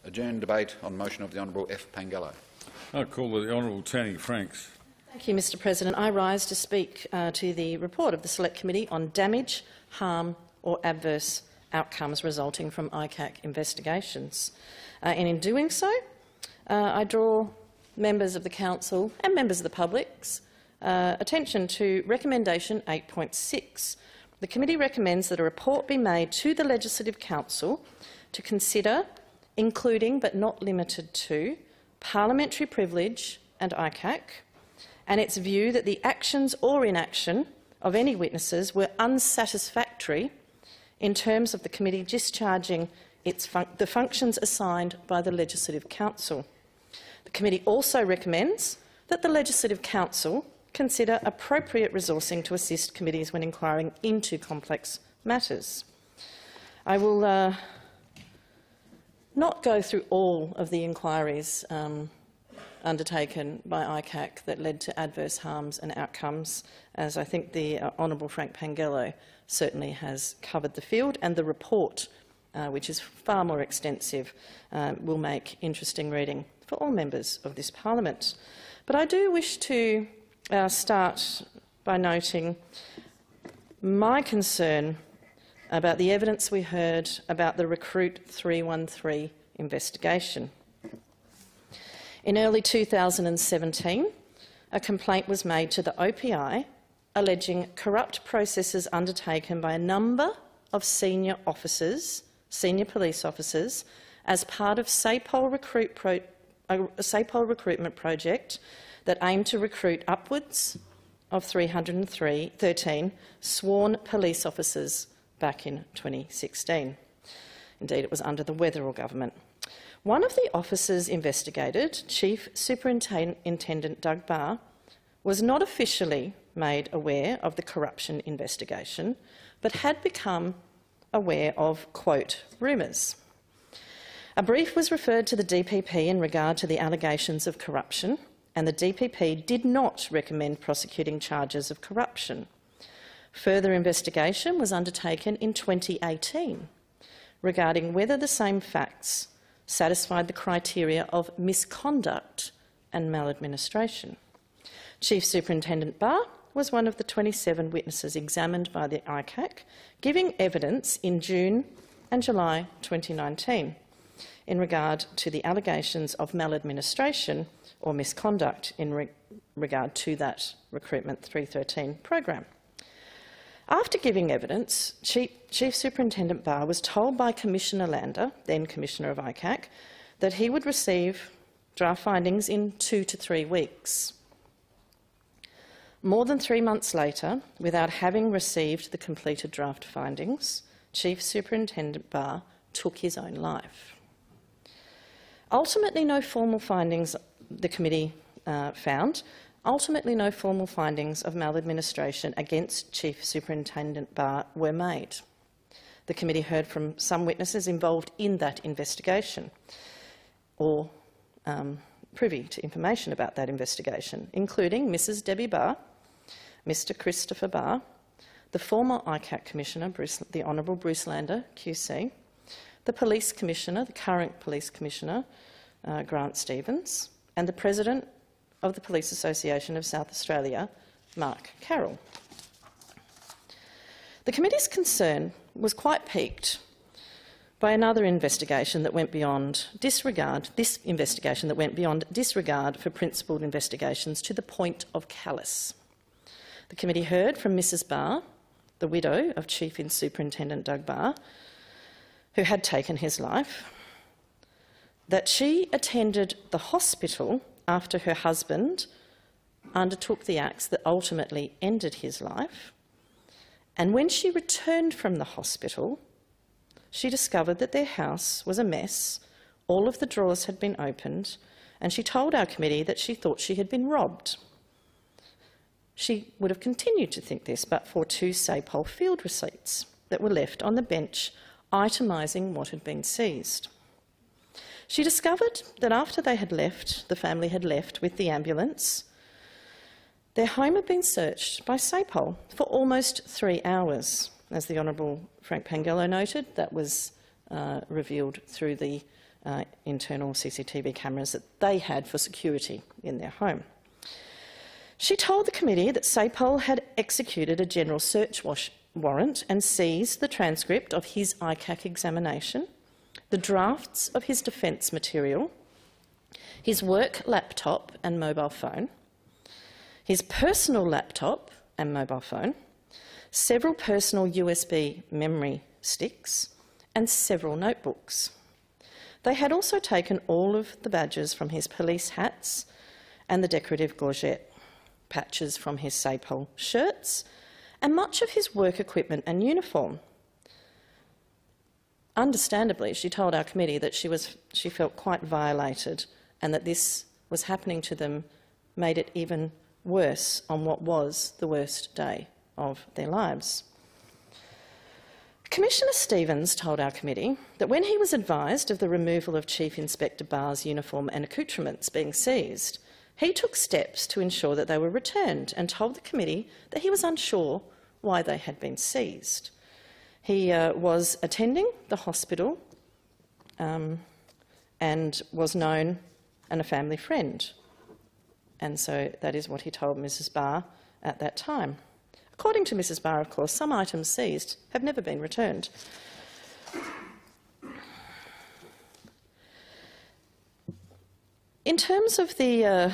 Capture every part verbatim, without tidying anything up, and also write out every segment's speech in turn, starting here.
Adjourn debate on motion of the Honourable F. Pangallo. I call the Honourable Tanny Franks. Thank you, Mr President. I rise to speak uh, to the report of the Select Committee on damage, harm or adverse outcomes resulting from I C A C investigations. Uh, and in doing so, uh, I draw members of the Council and members of the public's uh, attention to recommendation eight point six. The committee recommends that a report be made to the Legislative Council to consider, including but not limited to, parliamentary privilege and I C A C, and its view that the actions or inaction of any witnesses were unsatisfactory in terms of the committee discharging its fun the functions assigned by the Legislative Council. The committee also recommends that the Legislative Council consider appropriate resourcing to assist committees when inquiring into complex matters. I will uh, not go through all of the inquiries um, undertaken by I C A C that led to adverse harms and outcomes, as I think the uh, Honourable Frank Pangallo certainly has covered the field, and the report, uh, which is far more extensive, uh, will make interesting reading for all members of this parliament. But I do wish to uh, start by noting my concern about the evidence we heard about the Recruit three one three investigation. In early two thousand seventeen, a complaint was made to the O P I alleging corrupt processes undertaken by a number of senior officers, senior police officers, as part of SAPOL recruit pro, a SAPOL recruitment project that aimed to recruit upwards of three hundred thirteen sworn police officers back in twenty sixteen. Indeed, it was under the Weatherall government. One of the officers investigated, Chief Superintendent Doug Barr, was not officially made aware of the corruption investigation, but had become aware of, quote, rumours. A brief was referred to the D P P in regard to the allegations of corruption, and the D P P did not recommend prosecuting charges of corruption. Further investigation was undertaken in twenty eighteen regarding whether the same facts satisfied the criteria of misconduct and maladministration. Chief Superintendent Barr was one of the twenty-seven witnesses examined by the I C A C, giving evidence in June and July twenty nineteen in regard to the allegations of maladministration or misconduct in re regard to that Recruitment three thirteen program. After giving evidence, Chief, Chief Superintendent Barr was told by Commissioner Lander, then Commissioner of I C A C, that he would receive draft findings in two to three weeks. More than three months later, without having received the completed draft findings, Chief Superintendent Barr took his own life. Ultimately, no formal findings, the committee uh, found, ultimately no formal findings of maladministration against Chief Superintendent Barr were made. The committee heard from some witnesses involved in that investigation or um, privy to information about that investigation, including Missus Debbie Barr, Mister Christopher Barr, the former I C A C Commissioner, Bruce, the Honourable Bruce Lander, Q C, the Police Commissioner, the current Police Commissioner, uh, Grant Stevens, and the President of the Police Association of South Australia, Mark Carroll. The committee's concern was quite piqued by another investigation that went beyond disregard, this investigation that went beyond disregard for principled investigations to the point of callous. The committee heard from Missus Barr, the widow of Chief Superintendent Doug Barr, who had taken his life, that she attended the hospital after her husband undertook the acts that ultimately ended his life, and when she returned from the hospital, she discovered that their house was a mess, all of the drawers had been opened, and she told our committee that she thought she had been robbed. She would have continued to think this but for two SAPOL field receipts that were left on the bench itemising what had been seized. She discovered that after they had left, the family had left with the ambulance, their home had been searched by SAPOL for almost three hours. As the Honourable Frank Pangallo noted, that was uh, revealed through the uh, internal C C T V cameras that they had for security in their home. She told the committee that SAPOL had executed a general search warrant and seized the transcript of his I C A C examination, the drafts of his defence material, his work laptop and mobile phone, his personal laptop and mobile phone, several personal U S B memory sticks, and several notebooks. They had also taken all of the badges from his police hats and the decorative gorget patches from his SAPOL shirts and much of his work equipment and uniform. Understandably, she told our committee that she, was, she felt quite violated and that this was happening to them made it even worse on what was the worst day of their lives. Commissioner Stevens told our committee that when he was advised of the removal of Chief Inspector Barr's uniform and accoutrements being seized, he took steps to ensure that they were returned and told the committee that he was unsure why they had been seized. He uh, was attending the hospital um, and was known and a family friend. And so that is what he told Missus Barr at that time. According to Missus Barr, of course, some items seized have never been returned. In terms of the uh,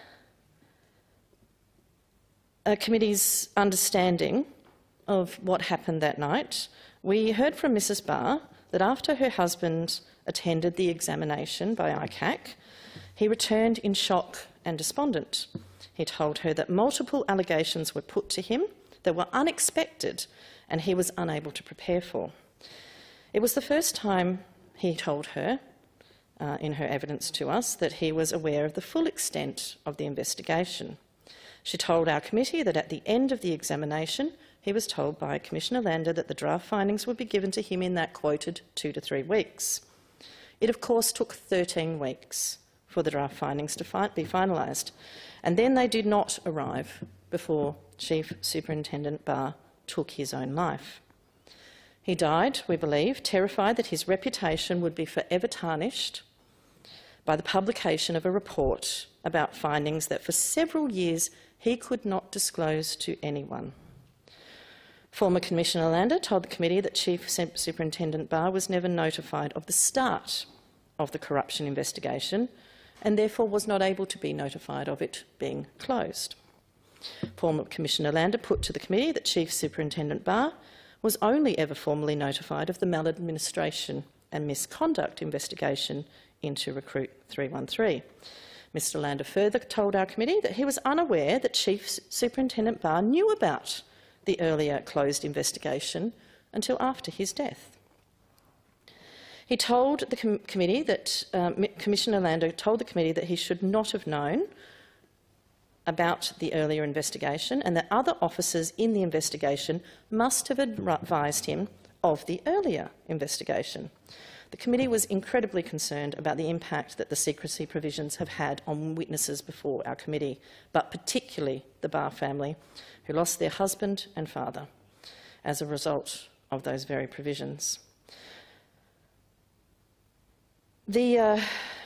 uh, committee's understanding of what happened that night, we heard from Missus Barr that after her husband attended the examination by I C A C, he returned in shock and despondent. He told her that multiple allegations were put to him that were unexpected and he was unable to prepare for. It was the first time, he told her, uh, in her evidence to us, that he was aware of the full extent of the investigation. She told our committee that at the end of the examination, he was told by Commissioner Lander that the draft findings would be given to him in that quoted two to three weeks. It, of course, took thirteen weeks for the draft findings to fi- be finalised, and then they did not arrive before Chief Superintendent Barr took his own life. He died, we believe, terrified that his reputation would be forever tarnished by the publication of a report about findings that for several years he could not disclose to anyone. Former Commissioner Lander told the committee that Chief Superintendent Barr was never notified of the start of the corruption investigation and therefore was not able to be notified of it being closed. Former Commissioner Lander put to the committee that Chief Superintendent Barr was only ever formally notified of the maladministration and misconduct investigation into Recruit three one three. Mister Lander further told our committee that he was unaware that Chief Superintendent Barr knew about the earlier closed investigation until after his death. He told the com committee that um, Commissioner Lander told the committee that he should not have known about the earlier investigation and that other officers in the investigation must have advised him of the earlier investigation. The committee was incredibly concerned about the impact that the secrecy provisions have had on witnesses before our committee, but particularly the Barr family, who lost their husband and father as a result of those very provisions. The uh,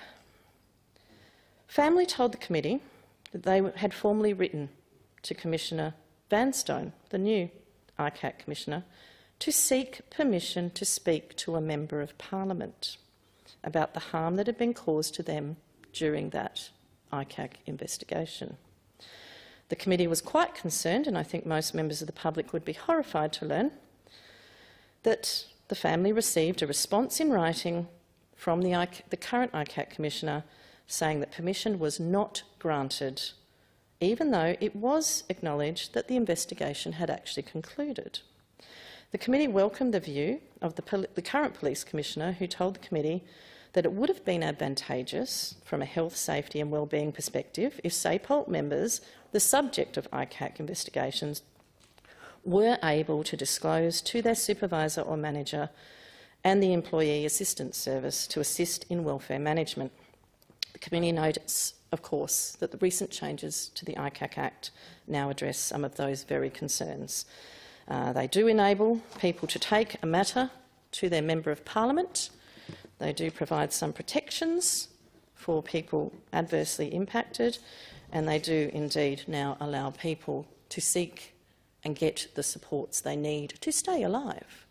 family told the committee that they had formally written to Commissioner Vanstone, the new I C A C Commissioner, to seek permission to speak to a Member of Parliament about the harm that had been caused to them during that I C A C investigation. The committee was quite concerned, and I think most members of the public would be horrified to learn, that the family received a response in writing from the, I C A C, the current I C A C Commissioner saying that permission was not granted, even though it was acknowledged that the investigation had actually concluded. The committee welcomed the view of the, the current Police Commissioner, who told the committee that it would have been advantageous from a health, safety and wellbeing perspective if SAPOL members, the subject of I C A C investigations, were able to disclose to their supervisor or manager and the Employee Assistance Service to assist in welfare management. The committee notes, of course, that the recent changes to the I C A C Act now address some of those very concerns. Uh, they do enable people to take a matter to their Member of Parliament. They do provide some protections for people adversely impacted, and they do indeed now allow people to seek and get the supports they need to stay alive.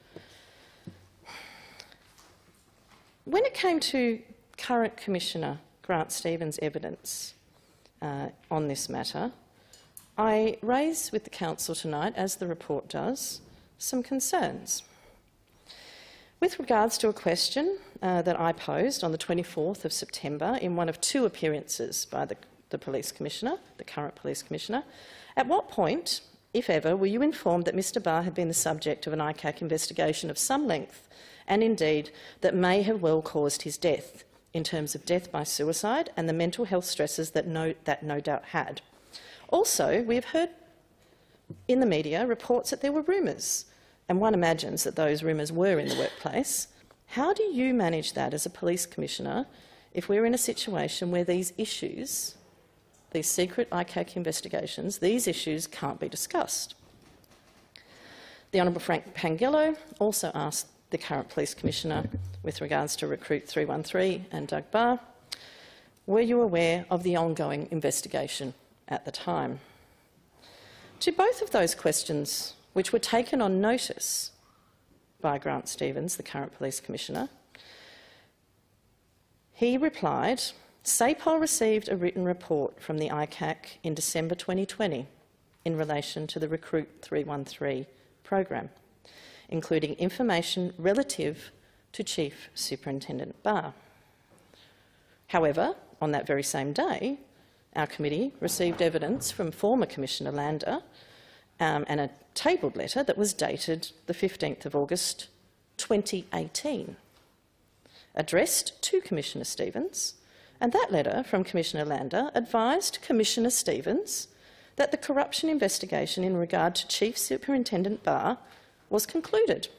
When it came to current Commissioner Grant Stevens' evidence uh, on this matter, I raise with the Council tonight, as the report does, some concerns. With regards to a question uh, that I posed on the twenty-fourth of September in one of two appearances by the, the Police Commissioner, the current Police Commissioner, at what point, if ever, were you informed that Mr Barr had been the subject of an I C A C investigation of some length, and indeed that may have well caused his death, in terms of death by suicide and the mental health stresses that no, that no doubt had? Also, we have heard in the media reports that there were rumours, and one imagines that those rumours were in the workplace. How do you manage that as a police commissioner if we're in a situation where these issues, these secret I C A C investigations, these issues can't be discussed? The Honourable Frank Pangello also asked the current Police Commissioner with regards to Recruit three one three and Doug Barr, were you aware of the ongoing investigation at the time? To both of those questions, which were taken on notice by Grant Stevens, the current Police Commissioner, he replied, SAPOL received a written report from the I C A C in December twenty twenty in relation to the Recruit three one three program, including information relative to Chief Superintendent Barr. However, on that very same day, our committee received evidence from former Commissioner Lander um, and a tabled letter that was dated the fifteenth of August twenty eighteen, addressed to Commissioner Stevens, and that letter from Commissioner Lander advised Commissioner Stevens that the corruption investigation in regard to Chief Superintendent Barr was concluded,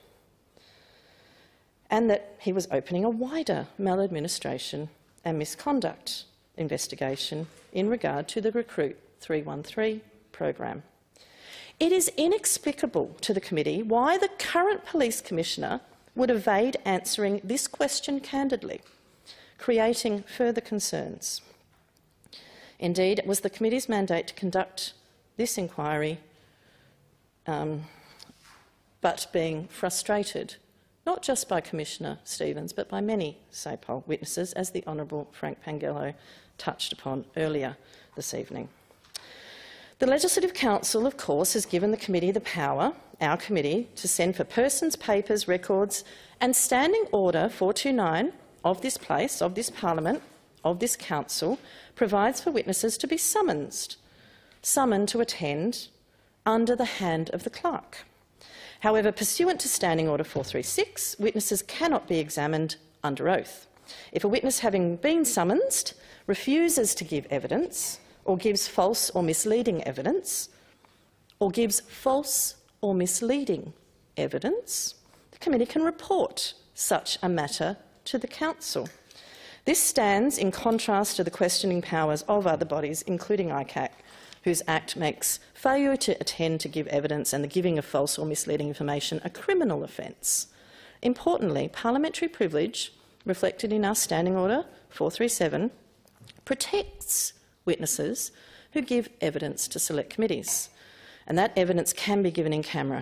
and that he was opening a wider maladministration and misconduct investigation in regard to the Recruit three one three program. It is inexplicable to the committee why the current Police Commissioner would evade answering this question candidly, creating further concerns. Indeed, it was the committee's mandate to conduct this inquiry, um, but being frustrated, not just by Commissioner Stevens, but by many SAPOL witnesses, as the Honourable Frank Pangello touched upon earlier this evening. The Legislative Council, of course, has given the committee the power, our committee, to send for persons, papers, records, and Standing Order four two nine of this place, of this Parliament, of this Council, provides for witnesses to be summoned, summoned to attend under the hand of the clerk. However, pursuant to Standing Order four three six, witnesses cannot be examined under oath. If a witness, having been summoned, refuses to give evidence, or gives false or misleading evidence, or gives false or misleading evidence, the committee can report such a matter to the Council. This stands in contrast to the questioning powers of other bodies, including I C A C, whose Act makes failure to attend to give evidence and the giving of false or misleading information a criminal offence. Importantly, parliamentary privilege, reflected in our Standing Order four three seven, protects witnesses who give evidence to select committees, and that evidence can be given in camera.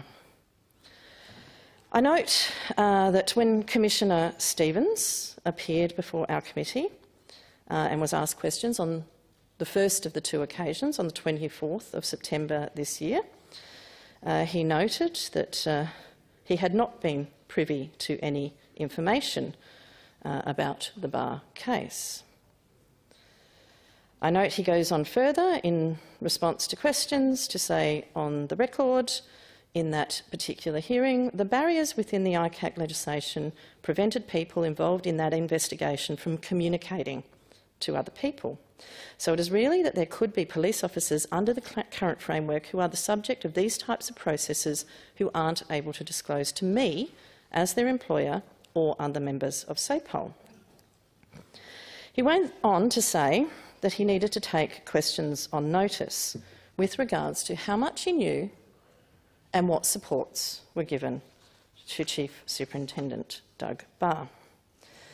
I note uh, that when Commissioner Stevens appeared before our committee uh, and was asked questions on the first of the two occasions, on the twenty-fourth of September this year, uh, he noted that uh, he had not been privy to any information uh, about the Barr case. I note he goes on further in response to questions to say on the record in that particular hearing, the barriers within the I C A C legislation prevented people involved in that investigation from communicating to other people. So it is really that there could be police officers under the current framework who are the subject of these types of processes who aren't able to disclose to me as their employer or other members of SAPOL. He went on to say that he needed to take questions on notice with regards to how much he knew and what supports were given to Chief Superintendent Doug Barr.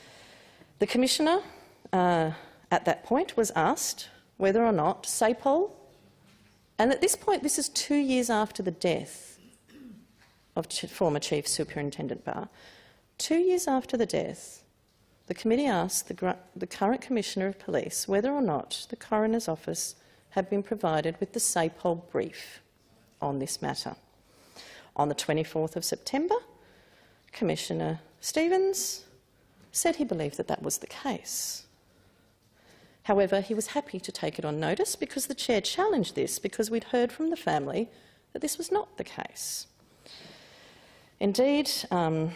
The Commissioner uh, at that point was asked whether or not S A P O L, and at this point this is two years after the death of ch former Chief Superintendent Barr, two years after the death, the committee asked the, the current Commissioner of Police whether or not the Coroner's Office had been provided with the S A P O L brief on this matter. On the twenty-fourth of September, Commissioner Stevens said he believed that that was the case. However, he was happy to take it on notice because the chair challenged this, because we'd heard from the family that this was not the case. Indeed, um,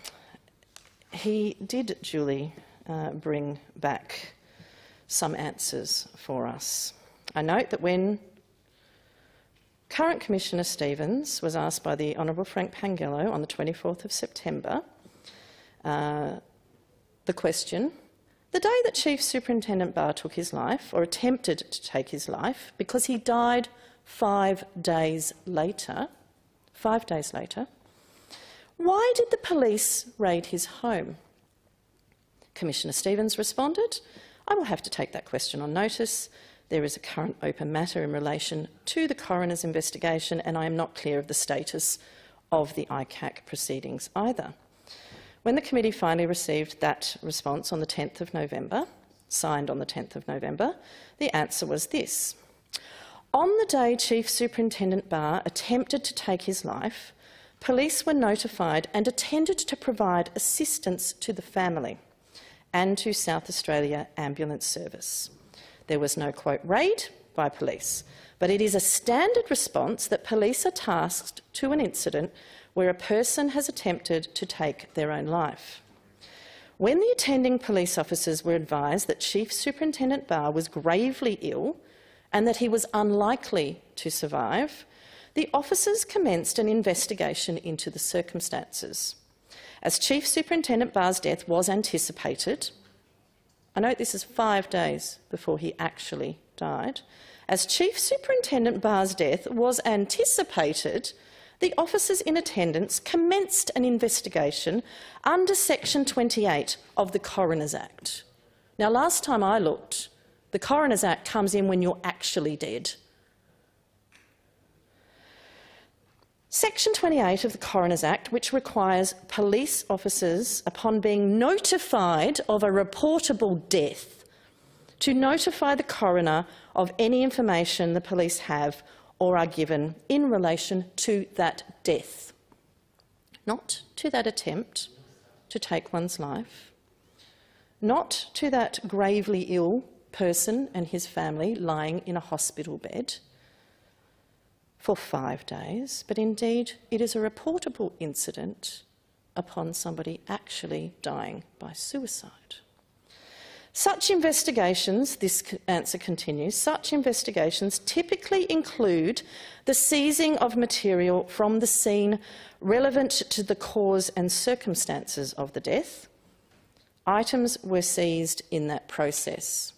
he did duly uh, bring back some answers for us. I note that when current Commissioner Stevens was asked by the Honourable Frank Pangello on the twenty-fourth of September uh, the question, the day that Chief Superintendent Barr took his life, or attempted to take his life, because he died five days later, five days later, why did the police raid his home? Commissioner Stevens responded, I will have to take that question on notice. There is a current open matter in relation to the coroner's investigation, and I am not clear of the status of the I C A C proceedings either. When the committee finally received that response on the tenth of November, signed on the tenth of November, the answer was this. On the day Chief Superintendent Barr attempted to take his life, police were notified and attended to provide assistance to the family and to South Australia Ambulance Service. There was no, quote, raid by police, but it is a standard response that police are tasked to an incident where a person has attempted to take their own life. When the attending police officers were advised that Chief Superintendent Barr was gravely ill and that he was unlikely to survive, the officers commenced an investigation into the circumstances. As Chief Superintendent Barr's death was anticipated, I note this is five days before he actually died, as Chief Superintendent Barr's death was anticipated, the officers in attendance commenced an investigation under Section twenty-eight of the Coroner's Act. Now, last time I looked, the Coroner's Act comes in when you're actually dead. Section twenty-eight of the Coroner's Act, which requires police officers, upon being notified of a reportable death, to notify the coroner of any information the police have or are given in relation to that death, not to that attempt to take one's life, not to that gravely ill person and his family lying in a hospital bed for five days, but indeed it is a reportable incident upon somebody actually dying by suicide. Such investigations, this answer continues, such investigations typically include the seizing of material from the scene relevant to the cause and circumstances of the death. Items were seized in that process.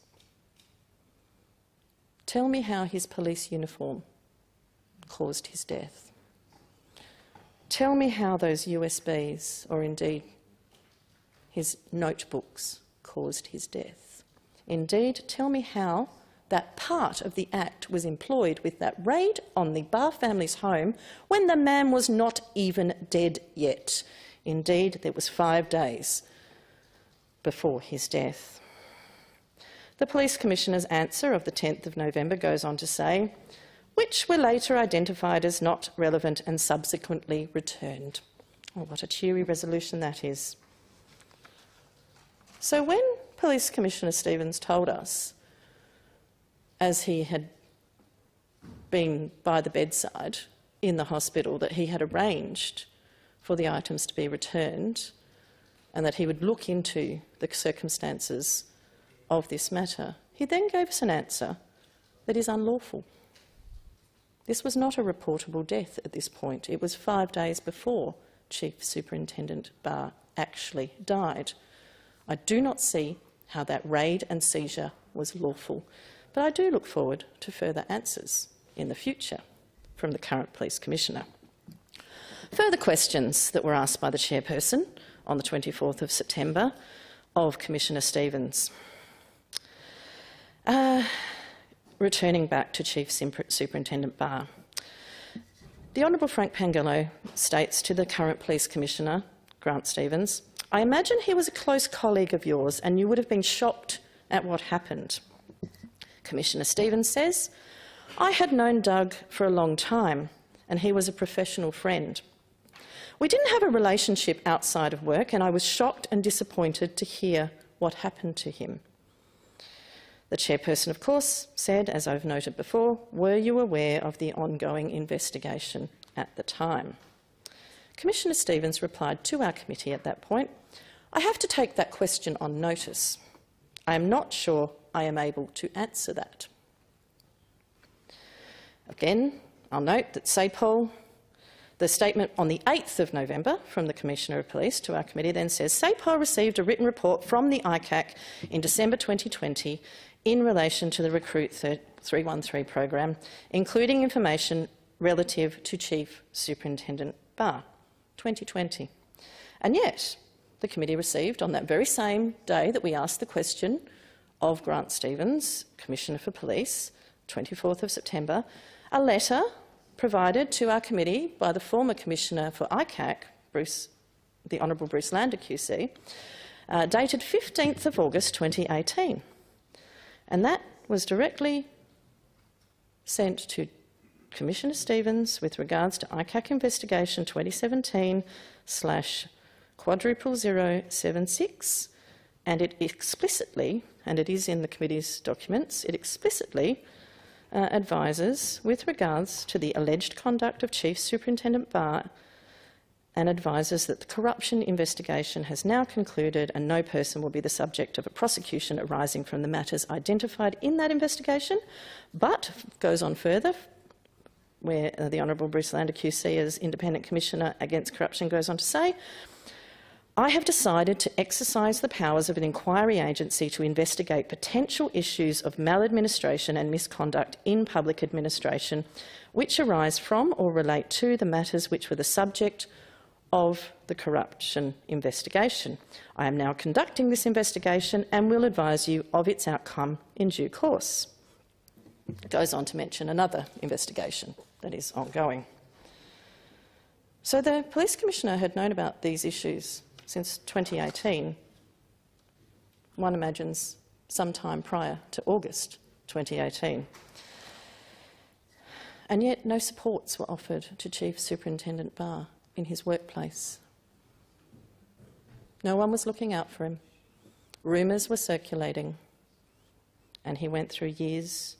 Tell me how his police uniform caused his death. Tell me how those U S Bs, or indeed his notebooks, caused his death. Indeed, tell me how that part of the Act was employed with that raid on the Barr family's home when the man was not even dead yet. Indeed, there was five days before his death. The Police Commissioner's answer of the tenth of November goes on to say, which were later identified as not relevant and subsequently returned. Oh, what a cheery resolution that is. So when Police Commissioner Stevens told us, as he had been by the bedside in the hospital, that he had arranged for the items to be returned and that he would look into the circumstances of this matter, he then gave us an answer that is unlawful. This was not a reportable death at this point. It was five days before Chief Superintendent Barr actually died. I do not see how that raid and seizure was lawful, but I do look forward to further answers in the future from the current Police Commissioner. Further questions that were asked by the chairperson on the twenty-fourth of September of Commissioner Stevens. Uh, returning back to Chief Superintendent Barr. The Honourable Frank Pangello states to the current Police Commissioner, Grant Stevens, "I imagine he was a close colleague of yours and you would have been shocked at what happened." Commissioner Stevens says, "I had known Doug for a long time and he was a professional friend. We didn't have a relationship outside of work and I was shocked and disappointed to hear what happened to him." The chairperson, of course, said, as I've noted before, "Were you aware of the ongoing investigation at the time?" Commissioner Stevens replied to our committee at that point, "I have to take that question on notice. I am not sure I am able to answer that." Again, I'll note that SAPOL, the statement on the eighth of November from the Commissioner of Police to our committee then says, "SAPOL received a written report from the I C A C in December twenty twenty in relation to the Recruit three one three program, including information relative to Chief Superintendent Barr." twenty twenty. And yet, the committee received on that very same day that we asked the question of Grant Stevens, Commissioner for Police, twenty-fourth of September, a letter provided to our committee by the former Commissioner for I C A C, Bruce, the Honourable Bruce Lander Q C, uh, dated fifteenth of August twenty eighteen. And that was directly sent to Commissioner Stevens with regards to I C A C investigation twenty seventeen slash quadruple zero seven six, and it explicitly, and it is in the committee's documents, it explicitly uh, advises with regards to the alleged conduct of Chief Superintendent Barr and advises that the corruption investigation has now concluded and no person will be the subject of a prosecution arising from the matters identified in that investigation, but goes on further, where uh, the Honourable Bruce Lander Q C as Independent Commissioner Against Corruption goes on to say, "I have decided to exercise the powers of an inquiry agency to investigate potential issues of maladministration and misconduct in public administration which arise from or relate to the matters which were the subject of the corruption investigation. I am now conducting this investigation and will advise you of its outcome in due course." It goes on to mention another investigation that is ongoing. So the Police Commissioner had known about these issues since twenty eighteen, one imagines sometime prior to August twenty eighteen. And yet no supports were offered to Chief Superintendent Barr in his workplace. No one was looking out for him. Rumours were circulating, and he went through years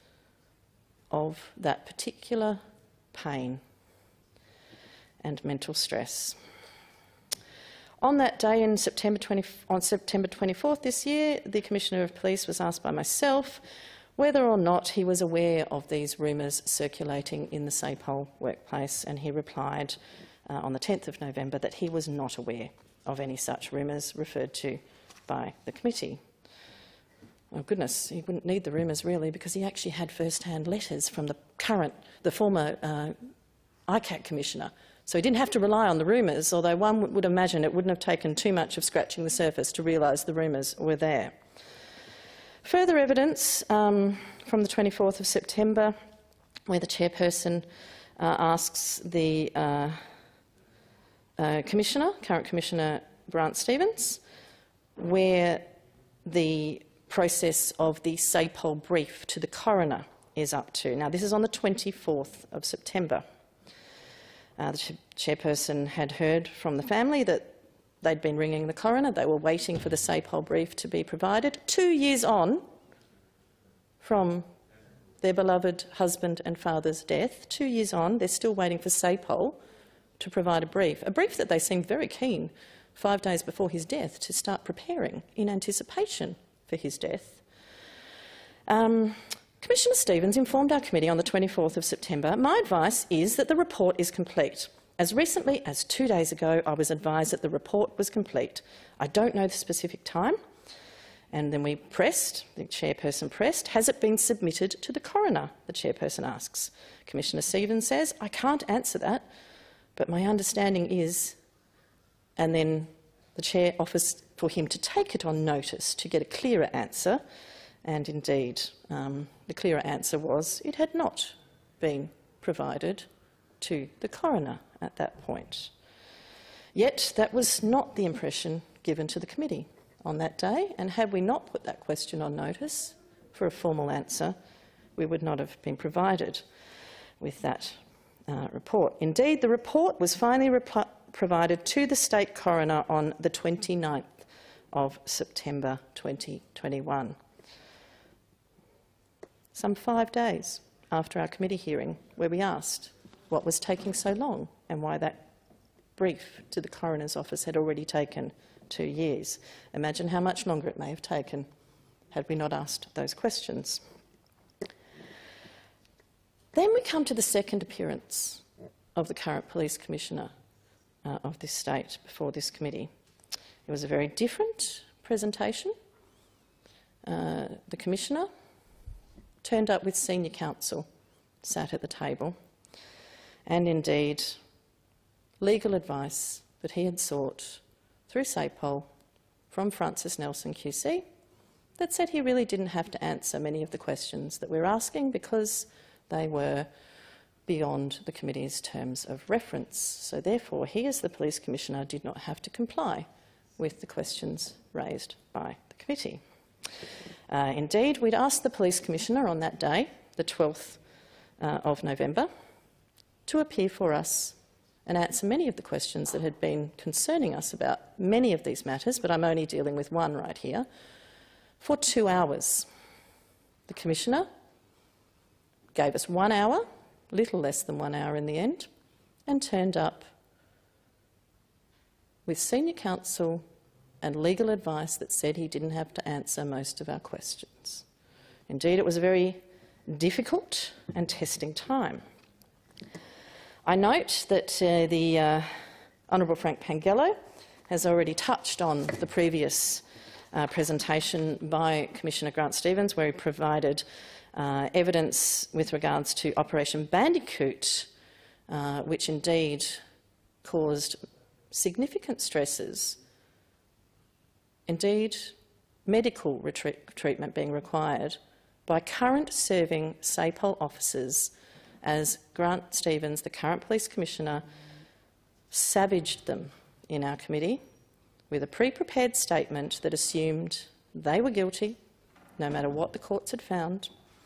of that particular pain and mental stress. On that day, in September twenty, on September twenty-fourth this year, the Commissioner of Police was asked by myself whether or not he was aware of these rumours circulating in the SAPOL workplace, and he replied uh, on the tenth of November that he was not aware of any such rumours referred to by the committee. Oh goodness, he wouldn't need the rumours really, because he actually had first-hand letters from the current, the former uh, I C A C Commissioner. So he didn't have to rely on the rumours, although one would imagine it wouldn't have taken too much of scratching the surface to realise the rumours were there. Further evidence um, from the twenty-fourth of September, where the chairperson uh, asks the uh, uh, Commissioner, current Commissioner Grant Stevens, where the process of the SAPOL brief to the coroner is up to. Now, this is on the twenty-fourth of September. Uh, the ch chairperson had heard from the family that they'd been ringing the coroner. They were waiting for the SAPOL brief to be provided. Two years on from their beloved husband and father's death, two years on, they're still waiting for SAPOL to provide a brief, a brief that they seemed very keen, five days before his death, to start preparing in anticipation for his death. Um, Commissioner Stevens informed our committee on the twenty-fourth of September, "My advice is that the report is complete. As recently as two days ago, I was advised that the report was complete. I don't know the specific time." And then we pressed, the chairperson pressed, "Has it been submitted to the coroner?" the chairperson asks. Commissioner Stevens says, "I can't answer that, but my understanding is," and then the chair offers for him to take it on notice to get a clearer answer, and indeed um, the clearer answer was it had not been provided to the coroner at that point. Yet that was not the impression given to the committee on that day, and had we not put that question on notice for a formal answer, we would not have been provided with that uh, report. Indeed, the report was finally provided to the State Coroner on the twenty-ninth of September twenty twenty-one, some five days after our committee hearing, where we asked what was taking so long and why that brief to the coroner's office had already taken two years. Imagine how much longer it may have taken had we not asked those questions. Then we come to the second appearance of the current Police Commissioner uh, of this state before this committee. It was a very different presentation. Uh, the Commissioner turned up with senior counsel, sat at the table, and indeed legal advice that he had sought through S A P O L from Francis Nelson Q C that said he really didn't have to answer many of the questions that we're asking because they were beyond the committee's terms of reference. So therefore, he as the Police Commissioner did not have to comply with the questions raised by the committee. Uh, indeed, we'd asked the Police Commissioner on that day, the twelfth uh, of November, to appear for us and answer many of the questions that had been concerning us about many of these matters, but I'm only dealing with one right here, for two hours. The Commissioner gave us one hour, little less than one hour in the end, and turned up with senior counsel and legal advice that said he didn't have to answer most of our questions. Indeed, it was a very difficult and testing time. I note that uh, the uh, Honourable Frank Pangello has already touched on the previous uh, presentation by Commissioner Grant-Stevens, where he provided uh, evidence with regards to Operation Bandicoot, uh, which indeed caused significant stresses, indeed medical treatment being required by current serving S A P O L officers, as Grant-Stevens, the current Police Commissioner, savaged them in our committee with a pre-prepared statement that assumed they were guilty, no matter what the courts had found,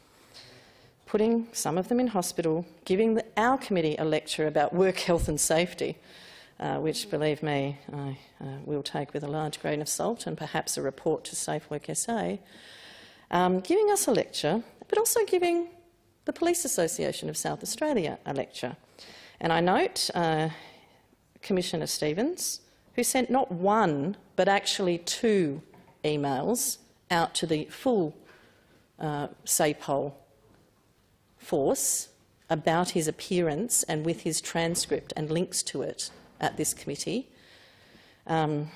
putting some of them in hospital, giving the, our committee a lecture about work health and safety, uh, which, believe me, I uh, will take with a large grain of salt, and perhaps a report to Safe Work S A, um, giving us a lecture, but also giving the Police Association of South Australia a lecture. And I note uh, Commissioner Stevens, who sent not one but actually two emails out to the full uh, S A P O L force about his appearance and with his transcript and links to it at this committee. Um,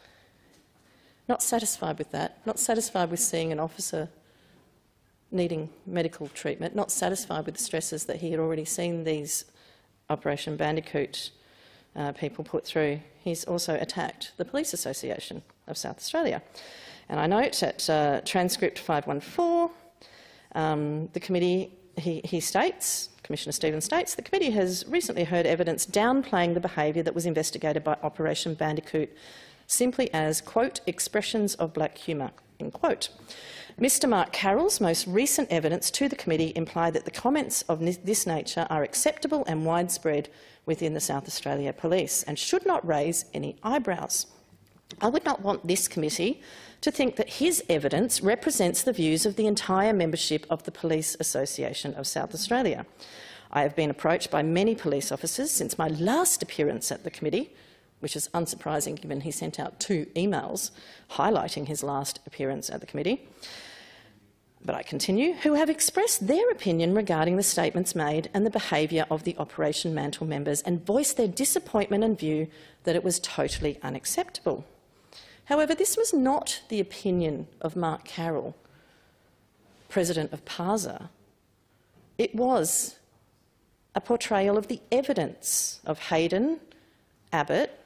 not satisfied with that, not satisfied with seeing an officer needing medical treatment, not satisfied with the stresses that he had already seen these Operation Bandicoot uh, people put through. He's also attacked the Police Association of South Australia. And I note at uh, transcript five one four, um, the committee, he, he states, Commissioner Stevens states, the committee has recently heard evidence downplaying the behaviour that was investigated by Operation Bandicoot simply as, quote, expressions of black humour, end quote. Mister Mark Carroll's most recent evidence to the committee implied that the comments of this nature are acceptable and widespread within the South Australia Police and should not raise any eyebrows. I would not want this committee to think that his evidence represents the views of the entire membership of the Police Association of South Australia. I have been approached by many police officers since my last appearance at the committee, which is unsurprising given he sent out two emails highlighting his last appearance at the committee. But I continue, who have expressed their opinion regarding the statements made and the behaviour of the Operation Mantle members and voiced their disappointment and view that it was totally unacceptable. However, this was not the opinion of Mark Carroll, President of P A S A. It was a portrayal of the evidence of Hayden, Abbott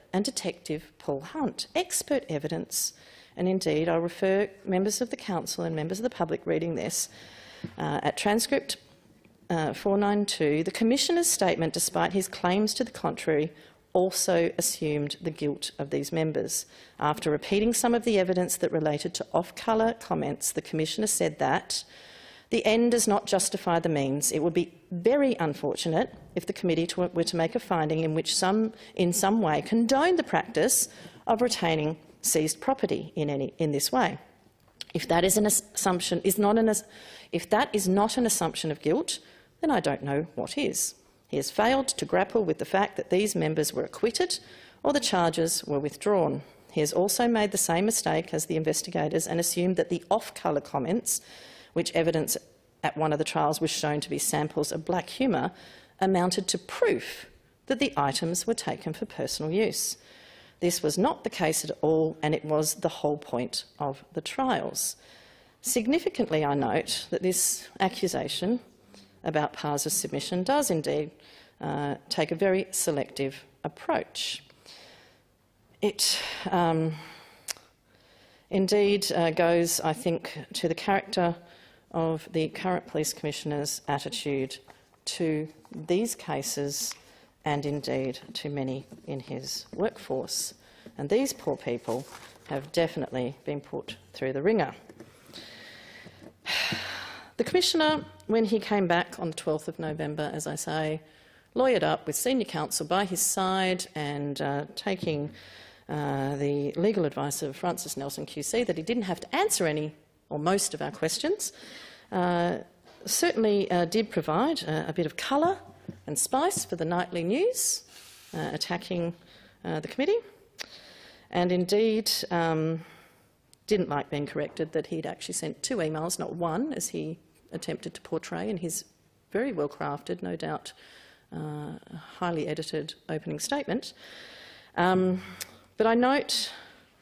and Detective Paul Hunt. Expert evidence. And indeed, I refer members of the Council and members of the public reading this uh, at transcript uh, four ninety-two, the Commissioner's statement, despite his claims to the contrary, also assumed the guilt of these members. After repeating some of the evidence that related to off-colour comments, the Commissioner said that the end does not justify the means. It would be very unfortunate if the committee to, were to make a finding in which some, in some way, condoned the practice of retaining seized property in, any, in this way. If that is an assumption, is not an, if that is not an assumption of guilt, then I don't know what is. He has failed to grapple with the fact that these members were acquitted or the charges were withdrawn. He has also made the same mistake as the investigators and assumed that the off-colour comments, which evidence at one of the trials was shown to be samples of black humour, amounted to proof that the items were taken for personal use. This was not the case at all, and it was the whole point of the trials. Significantly, I note that this accusation about Pars's submission does indeed uh, take a very selective approach. It um, indeed uh, goes, I think, to the character of the current Police Commissioner's attitude to these cases and indeed to many in his workforce. And these poor people have definitely been put through the ringer. The Commissioner, when he came back on the twelfth of November, as I say, lawyered up with senior counsel by his side and uh, taking uh, the legal advice of Francis Nelson Q C that he didn't have to answer any or most of our questions, uh, certainly uh, did provide uh, a bit of colour and spice for the nightly news uh, attacking uh, the committee, and indeed um, didn't like being corrected that he'd actually sent two emails, not one, as he attempted to portray in his very well-crafted, no doubt uh, highly edited opening statement. Um, but I note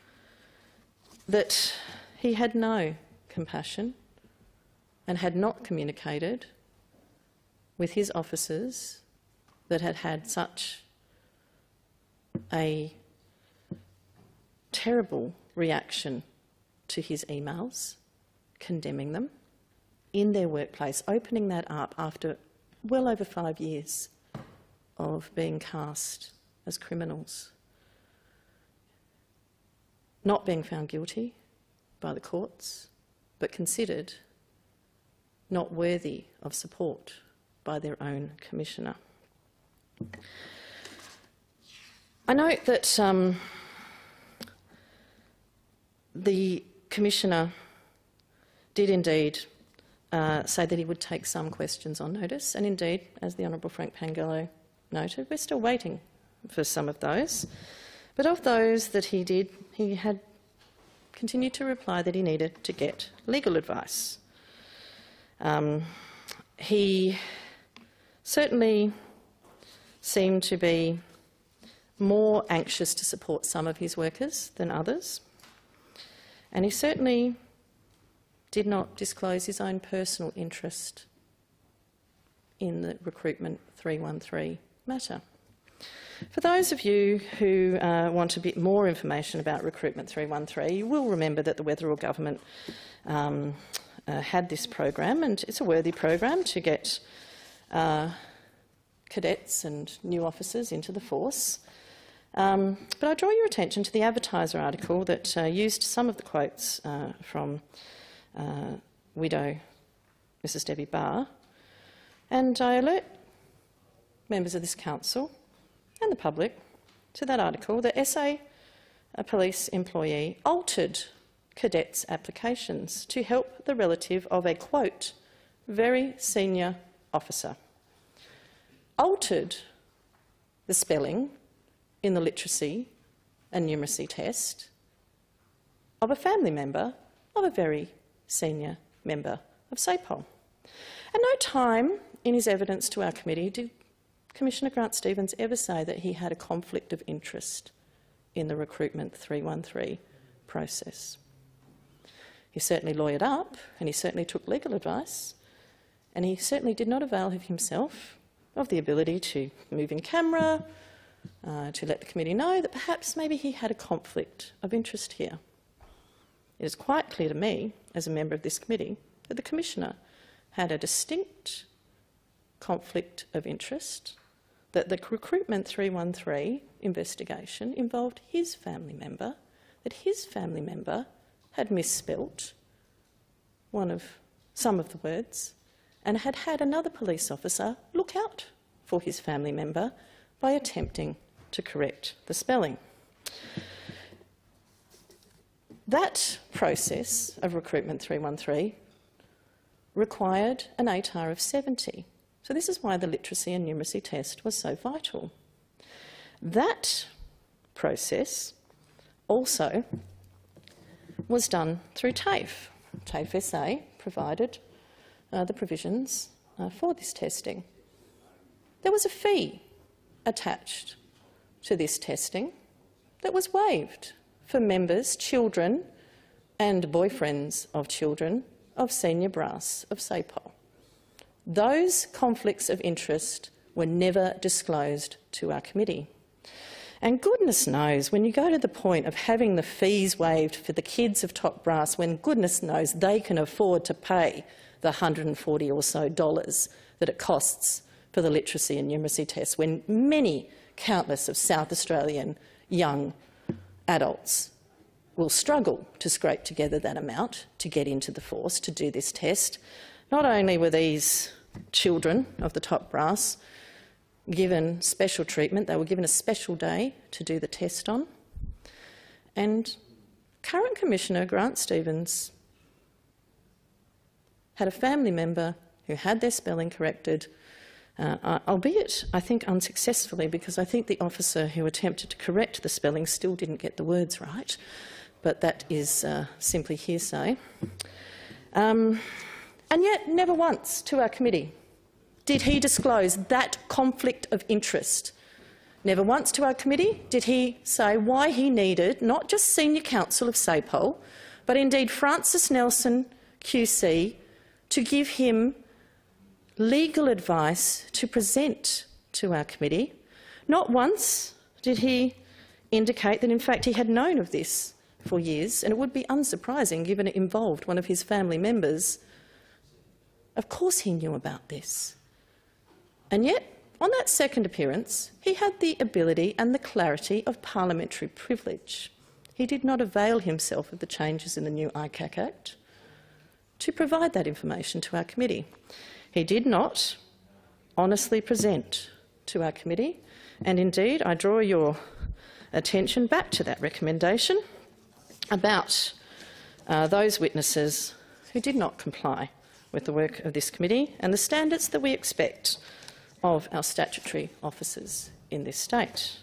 that he had no compassion and had not communicated with his officers that had had such a terrible reaction to his emails, condemning them in their workplace, opening that up after well over five years of being cast as criminals, not being found guilty by the courts, but considered not worthy of support by their own Commissioner. I note that um, the Commissioner did indeed uh, say that he would take some questions on notice, and indeed, as the Honourable Frank Pangello noted, we're still waiting for some of those. But of those that he did, he had continued to reply that he needed to get legal advice. Um, he certainly seemed to be more anxious to support some of his workers than others, and he certainly did not disclose his own personal interest in the recruitment three one three matter. For those of you who uh, want a bit more information about recruitment three one three, you will remember that the Weatherall government um, uh, had this program, and it's a worthy program to get uh, cadets and new officers into the force. Um, but I draw your attention to the Advertiser article that uh, used some of the quotes uh, from uh, widow Missus Debbie Barr, and I alert members of this council and the public to that article that S A, a police employee, altered cadets' applications to help the relative of a, quote, very senior officer. Altered the spelling in the literacy and numeracy test of a family member of a very senior member of S A P O L. At no time in his evidence to our committee did Commissioner Grant-Stevens ever say that he had a conflict of interest in the recruitment three one three process. He certainly lawyered up, and he certainly took legal advice, and he certainly did not avail himself of the ability to move in camera, uh, to let the committee know that perhaps maybe he had a conflict of interest here. It is quite clear to me, as a member of this committee, that the Commissioner had a distinct conflict of interest, that the Recruitment three one three investigation involved his family member, that his family member had misspelt one of, some of the words and had had another police officer look out for his family member by attempting to correct the spelling. That process of Recruitment three one three required an A T A R of seventy. So this is why the literacy and numeracy test was so vital. That process also was done through TAFE. TAFE S A provided uh, the provisions uh, for this testing. There was a fee attached to this testing that was waived for members, children and boyfriends of children of senior brass of S A P O. Those conflicts of interest were never disclosed to our committee. And goodness knows, when you go to the point of having the fees waived for the kids of top brass, when goodness knows they can afford to pay the one hundred and forty or so dollars that it costs for the literacy and numeracy test, when many, countless of South Australian young adults will struggle to scrape together that amount to get into the force to do this test. Not only were these children of the top brass given special treatment, they were given a special day to do the test on, and current Commissioner Grant Stevens had a family member who had their spelling corrected, uh, albeit I think unsuccessfully, because I think the officer who attempted to correct the spelling still didn't get the words right, but that is uh, simply hearsay. Um, and yet never once to our committee did he disclose that conflict of interest. Never once to our committee did he say why he needed not just senior counsel of S A P O, but indeed Francis Nelson Q C to give him legal advice to present to our committee. Not once did he indicate that in fact he had known of this for years, and it would be unsurprising given it involved one of his family members. Of course he knew about this. And yet, on that second appearance, he had the ability and the clarity of parliamentary privilege. He did not avail himself of the changes in the new I C A C Act to provide that information to our committee. He did not honestly present to our committee, and indeed I draw your attention back to that recommendation about uh, those witnesses who did not comply with the work of this committee and the standards that we expect of our statutory officers in this state.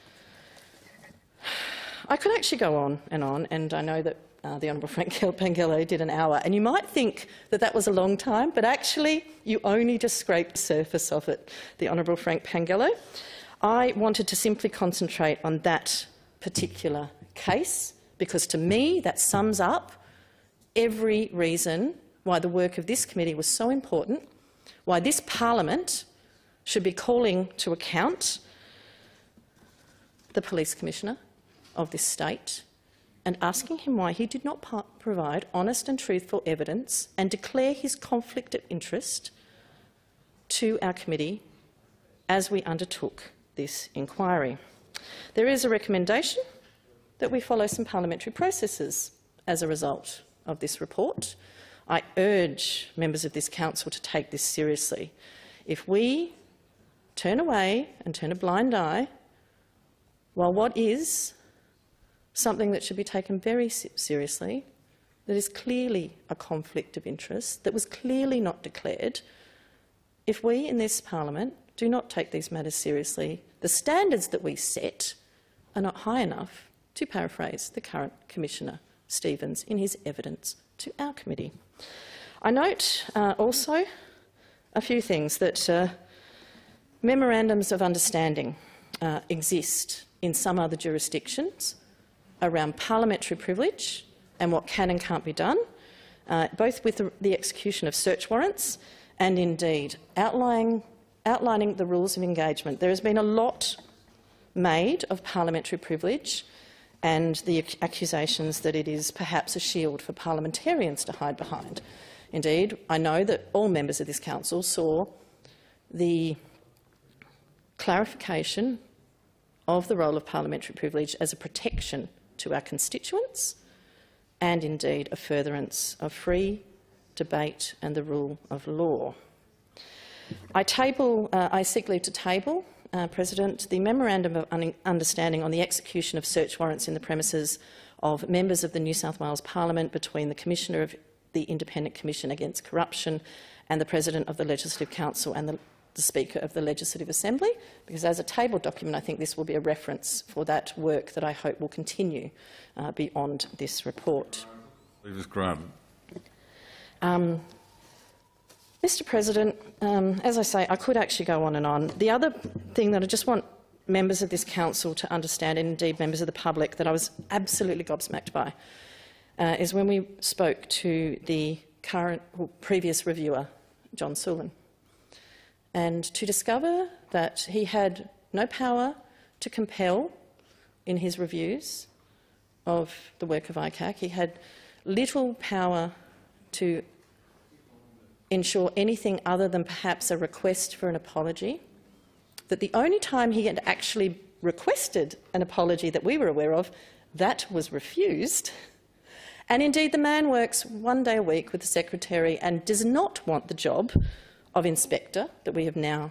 I could actually go on and on, and I know that uh, the Honourable Frank Pangello did an hour, and you might think that that was a long time, but actually you only just scraped the surface of it, the Honourable Frank Pangello. I wanted to simply concentrate on that particular case because to me that sums up every reason why the work of this committee was so important, why this parliament should be calling to account the police commissioner of this state and asking him why he did not provide honest and truthful evidence and declare his conflict of interest to our committee as we undertook this inquiry. There is a recommendation that we follow some parliamentary processes as a result of this report. I urge members of this council to take this seriously. If we turn away and turn a blind eye while what is something that should be taken very seriously, that is clearly a conflict of interest, that was clearly not declared, if we in this parliament do not take these matters seriously, the standards that we set are not high enough, to paraphrase the current Commissioner Stevens in his evidence to our committee. I note uh, also a few things, that uh, memorandums of understanding uh, exist in some other jurisdictions around parliamentary privilege and what can and can't be done, uh, both with the, the execution of search warrants and indeed outlining, outlining the rules of engagement. There has been a lot made of parliamentary privilege and the ac accusations that it is perhaps a shield for parliamentarians to hide behind. Indeed, I know that all members of this council saw the clarification of the role of parliamentary privilege as a protection to our constituents and indeed a furtherance of free debate and the rule of law. I, table, uh, I seek leave to table, uh, President, the Memorandum of un Understanding on the execution of search warrants in the premises of members of the New South Wales Parliament between the Commissioner of the Independent Commission Against Corruption and the President of the Legislative Council and the, the Speaker of the Legislative Assembly, because as a tabled document I think this will be a reference for that work that I hope will continue uh, beyond this report. Leave is granted. Um, Mister President, um, as I say, I could actually go on and on. The other thing that I just want members of this council to understand, and indeed members of the public, that I was absolutely gobsmacked by, uh, is when we spoke to the current, well, previous reviewer, John Sullivan, and to discover that he had no power to compel in his reviews of the work of I C A C. He had little power to ensure anything other than perhaps a request for an apology, that the only time he had actually requested an apology that we were aware of, that was refused. And indeed the man works one day a week with the Secretary and does not want the job of inspector that we have now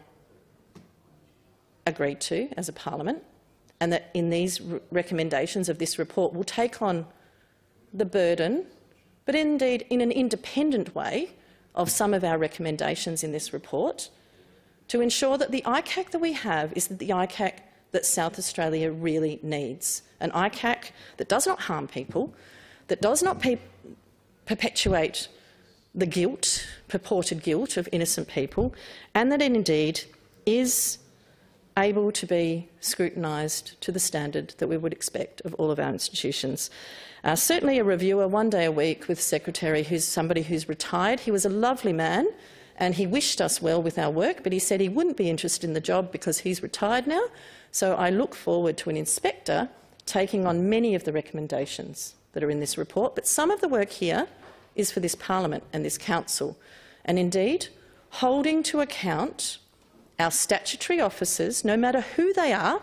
agreed to as a parliament, and that in these re recommendations of this report will take on the burden, but indeed in an independent way, of some of our recommendations in this report to ensure that the I C A C that we have is the I C A C that South Australia really needs, an I C A C that does not harm people, that does not pe perpetuate the guilt, purported guilt of innocent people, and that it indeed is able to be scrutinised to the standard that we would expect of all of our institutions. Uh, certainly a reviewer one day a week with Secretary who's somebody who's retired. He was a lovely man and he wished us well with our work, but he said he wouldn't be interested in the job because he's retired now. So I look forward to an inspector taking on many of the recommendations that are in this report, but some of the work here is for this parliament and this council, and indeed holding to account our statutory officers, no matter who they are,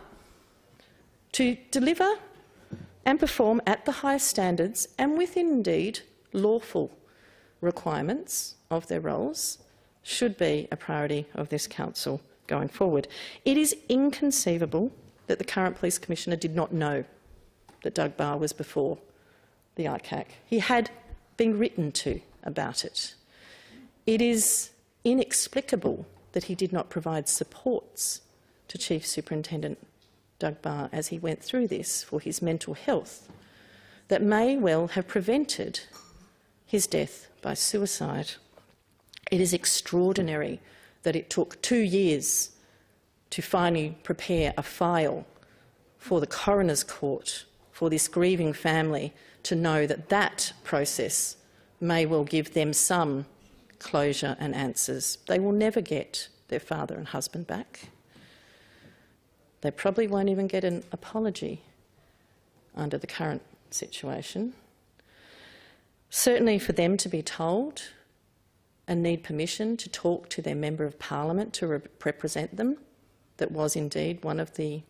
to deliver and perform at the highest standards and within indeed lawful requirements of their roles should be a priority of this council going forward. It is inconceivable that the current Police Commissioner did not know that Doug Barr was before the I C A C. He had been written to about it. It is inexplicable that he did not provide supports to Chief Superintendent Doug Barr as he went through this for his mental health that may well have prevented his death by suicide. It is extraordinary that it took two years to finally prepare a file for the coroner's court for this grieving family to know that that process may well give them some closure and answers. They will never get their father and husband back. They probably won't even get an apology under the current situation. Certainly for them to be told and need permission to talk to their Member of Parliament to re represent them, that was indeed one of the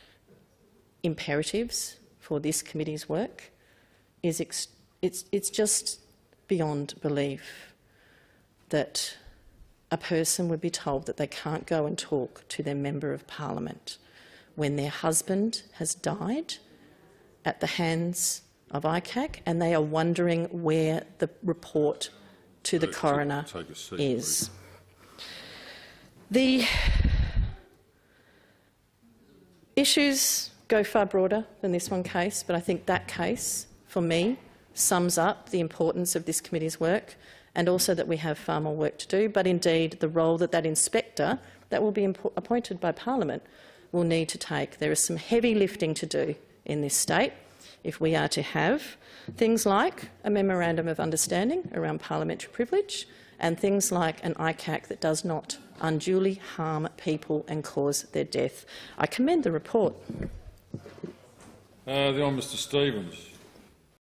imperatives for this committee's work, is ex it's, it's just beyond belief that a person would be told that they can't go and talk to their Member of Parliament when their husband has died at the hands of I C A C and they are wondering where the report to the coroner is. The issues go far broader than this one case, but I think that case, for me, sums up the importance of this committee's work and also that we have far more work to do, but indeed the role that that inspector that will be appointed by Parliament will need to take. There is some heavy lifting to do in this state if we are to have things like a memorandum of understanding around parliamentary privilege and things like an I C A C that does not unduly harm people and cause their death. I commend the report. Uh, the Honourable Mister Stevens.